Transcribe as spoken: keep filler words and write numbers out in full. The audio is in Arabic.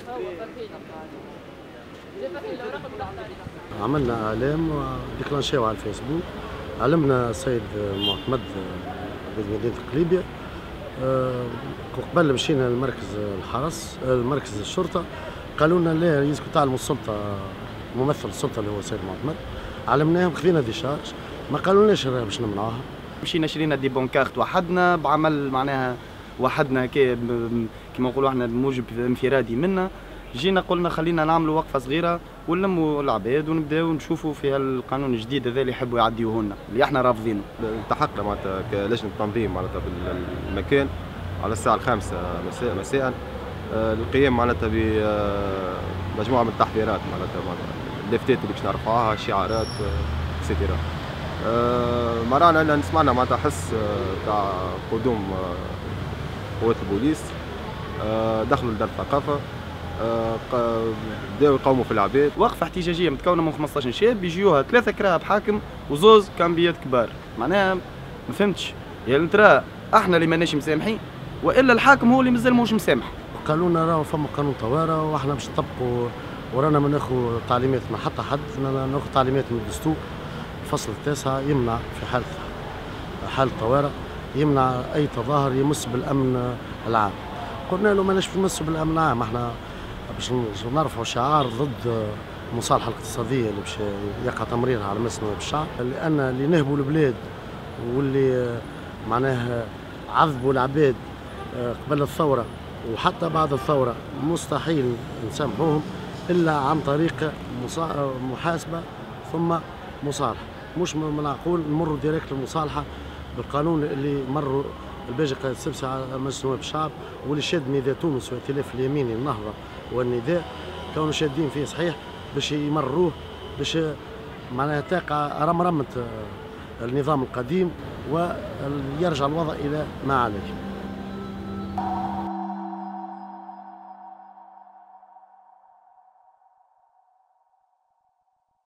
عملنا اعلام وديكلانشيو على الفيسبوك، علمنا السيد معتمد بمدينه قليبيه. قبل مشينا لمركز الحرس مركز الشرطه، قالوا لنا لا يلزمكم تعلموا السلطه، ممثل السلطه اللي هو السيد معتمد. علمناهم، خذينا ديشارج، ما قالولناش باش نمنعوها. مشينا شرينا دي بونكارت وحدنا بعمل معناها وحدنا كي كيما نقولوا احنا بموجب انفرادي منا. جينا قلنا خلينا نعملوا وقفه صغيره ونلموا العباد ونبداو نشوفوا في القانون الجديد هذا اللي يحبوا يعديوه لنا اللي احنا رافضينه. التحقنا معناتها كلجنه تنظيم معناتها بالمكان على الساعه الخامسة مساء مساء للقيام معناتها بمجموعه من التحذيرات معناتها اللافتات اللي باش نرفعوها، شعارات اكسترا. مرانا ان سمعنا معناتها حس تاع قدوم قوات البوليس، دخلوا لدار الثقافه، بداو يقاوموا في العباد. وقفه احتجاجيه متكونه من خمسطاش شاب، يجيوها ثلاثه كراهب حاكم وزوز كامبيات كبار. معناها ما فهمتش، يعني ترى احنا اللي ماناش مسامحين والا الحاكم هو اللي مازال ماهوش مسامح. قالوا لنا راهو فما قانون طوارئ واحنا باش نطبقوا، ورانا ما ناخذ تعليمات من حتى حد، ناخذ تعليمات من الدستور. الفصل التاسع يمنع في حالة حالة طوارئ، يمنع أي تظاهر يمس بالأمن العام. قلنا له ماناش نمسوا بالأمن العام، احنا باش نرفعوا شعار ضد المصالحة الاقتصادية اللي باش يقع تمريرها على مجلس نواب الشعب، لأن اللي نهبوا البلاد واللي معناها عذبوا العباد قبل الثورة وحتى بعد الثورة مستحيل نسامحوهم إلا عن طريق محاسبة ثم مصالحة. مش معقول نمروا ديريكت المصالحة بالقانون اللي مروا الباجي قائد السبسي على مجلس نواب الشعب، واللي شاد نداء تونس وائتلاف اليميني النهضة والنداء كانوا شادين فيه صحيح باش يمروه، باش معناها تقع رمرمة النظام القديم ويرجع الوضع إلى ما عليه.